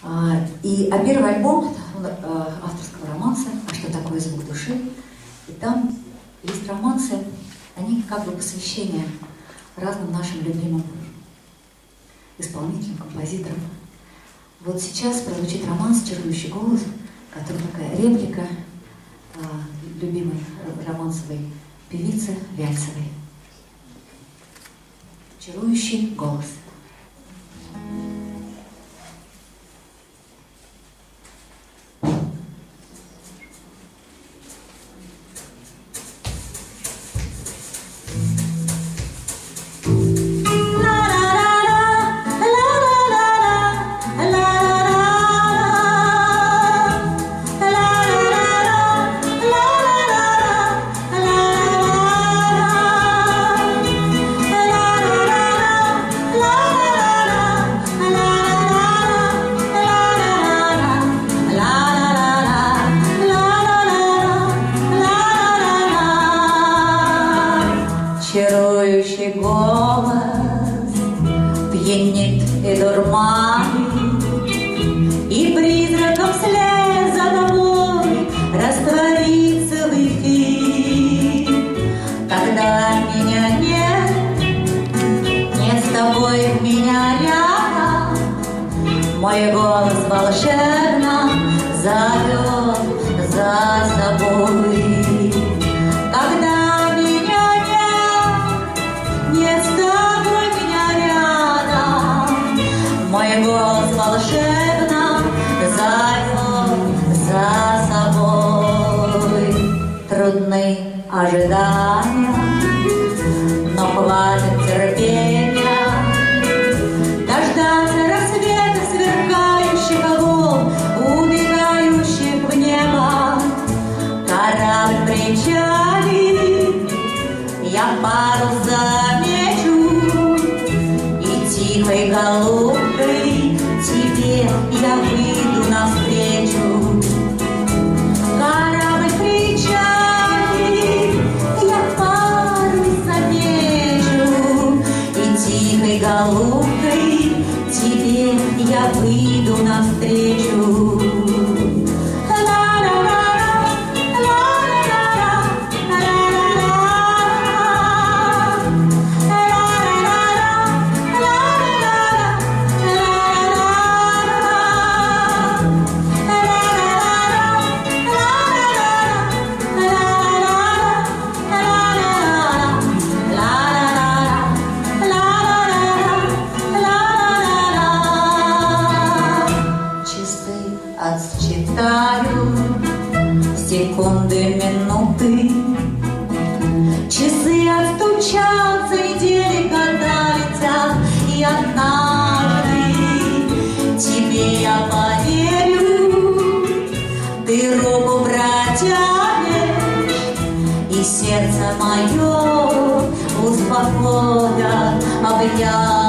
А первый альбом авторского романса «А что такое звук души?» И там есть романсы, они как бы посвящения разным нашим любимым исполнителям, композиторам. Вот сейчас прозвучит романс «Чарующий голос», который такая реплика любимой романсовой певицы Вяльцевой. «Чарующий голос». Чарующий голос пьянит и дурманит, и призраком вслед за тобой растворится в эфир. Когда меня нет с тобой меня рядом, мой голос волшебно зовет за собой. Когда нет с тобой меня рядом, мой голос волшебно зовет за собой. Трудны ожидания, но хватит терпения дождаться рассвета сверкающих волн, убегающих в небо. Корабль причалит, я парус замечу, и тихой голубкой тебе я выйду навстречу. Корабль причалит, я парус замечу, и тихой голубкой тебе я выйду навстречу. Отсчитаю секунды, минуты, часы отстучатся, недели, года летят, и однажды тебе я поверю. Ты руку протянешь, и сердце мое успокоят объятия.